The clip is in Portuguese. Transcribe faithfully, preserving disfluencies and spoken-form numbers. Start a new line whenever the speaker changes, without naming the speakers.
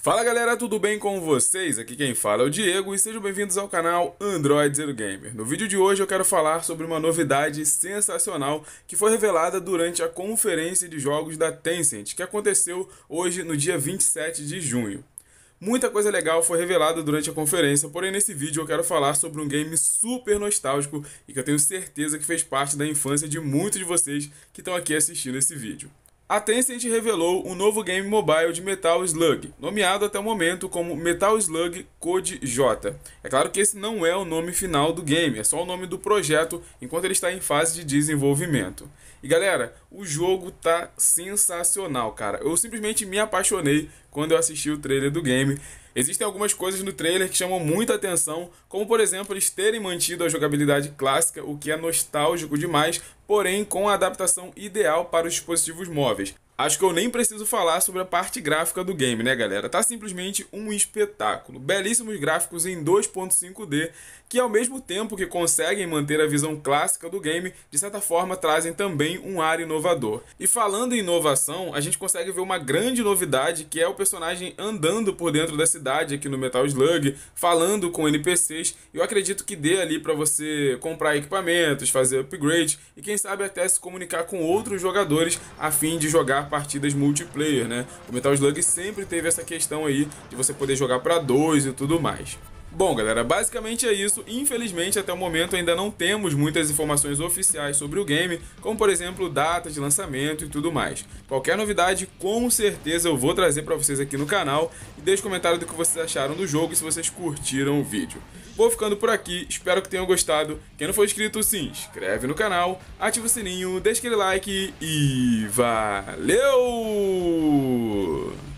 Fala galera, tudo bem com vocês? Aqui quem fala é o Diego e sejam bem-vindos ao canal Android Zero Gamer. No vídeo de hoje eu quero falar sobre uma novidade sensacional que foi revelada durante a conferência de jogos da Tencent, que aconteceu hoje no dia vinte e sete de junho. Muita coisa legal foi revelada durante a conferência, porém nesse vídeo eu quero falar sobre um game super nostálgico e que eu tenho certeza que fez parte da infância de muitos de vocês que estão aqui assistindo esse vídeo. A Tencent revelou um novo game mobile de Metal Slug, nomeado até o momento como Metal Slug Code J. É claro que esse não é o nome final do game, é só o nome do projeto enquanto ele está em fase de desenvolvimento. E galera, o jogo tá sensacional, cara. Eu simplesmente me apaixonei quando eu assisti o trailer do game. Existem algumas coisas no trailer que chamam muita atenção, como por exemplo eles terem mantido a jogabilidade clássica, o que é nostálgico demais, porém com a adaptação ideal para os dispositivos móveis. Acho que eu nem preciso falar sobre a parte gráfica do game, né galera? Tá simplesmente um espetáculo. Belíssimos gráficos em dois ponto cinco D, que ao mesmo tempo que conseguem manter a visão clássica do game, de certa forma trazem também um ar inovador. E falando em inovação, a gente consegue ver uma grande novidade, que é o personagem andando por dentro da cidade aqui no Metal Slug, falando com N P Cs, e eu acredito que dê ali para você comprar equipamentos, fazer upgrade, e quem sabe até se comunicar com outros jogadores a fim de jogar partidas multiplayer, né? O Metal Slug sempre teve essa questão aí de você poder jogar para dois e tudo mais. Bom galera, basicamente é isso. Infelizmente até o momento ainda não temos muitas informações oficiais sobre o game, como por exemplo data de lançamento e tudo mais. Qualquer novidade com certeza eu vou trazer para vocês aqui no canal, e deixe comentário do que vocês acharam do jogo e se vocês curtiram o vídeo. Vou ficando por aqui, espero que tenham gostado. Quem não for inscrito, se inscreve no canal, ativa o sininho, deixa aquele like e valeu!